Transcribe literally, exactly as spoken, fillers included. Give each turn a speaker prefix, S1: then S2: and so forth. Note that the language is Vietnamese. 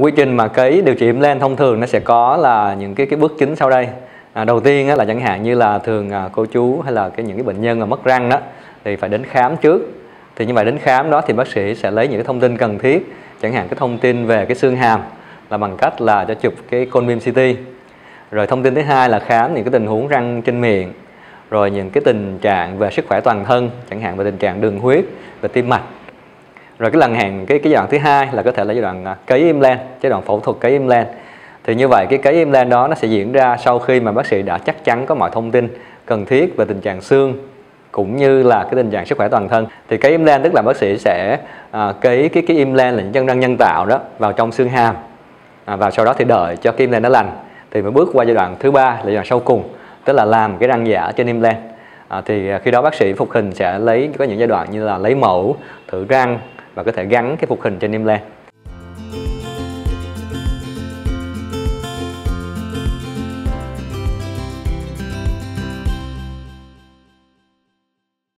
S1: quy trình mà cấy điều trị implant thông thường nó sẽ có là những cái cái bước chính sau đây. À, đầu tiên á, là chẳng hạn như là thường à, cô chú hay là cái những cái bệnh nhân mà mất răng đó thì phải đến khám trước. Thì như vậy đến khám đó thì bác sĩ sẽ lấy những cái thông tin cần thiết, chẳng hạn cái thông tin về cái xương hàm là bằng cách là cho chụp cái cone beam xê tê. Rồi thông tin thứ hai là khám những cái tình huống răng trên miệng, rồi những cái tình trạng về sức khỏe toàn thân, chẳng hạn về tình trạng đường huyết, về tim mạch. Rồi cái lần hàng cái cái giai đoạn thứ hai là có thể là giai đoạn cấy implant, giai đoạn phẫu thuật cấy implant. Thì như vậy cái cấy implant đó nó sẽ diễn ra sau khi mà bác sĩ đã chắc chắn có mọi thông tin cần thiết về tình trạng xương cũng như là cái tình trạng sức khỏe toàn thân. Thì cấy implant tức là bác sĩ sẽ à, cấy cái cái implant là những chân răng nhân tạo đó vào trong xương hàm, à, và sau đó thì đợi cho cái implant nó lành thì mới bước qua giai đoạn thứ ba là giai đoạn sau cùng, tức là làm cái răng giả trên implant. À, thì khi đó bác sĩ phục hình sẽ lấy có những giai đoạn như là lấy mẫu, thử răng và có thể gắn cái phục hình trên implant.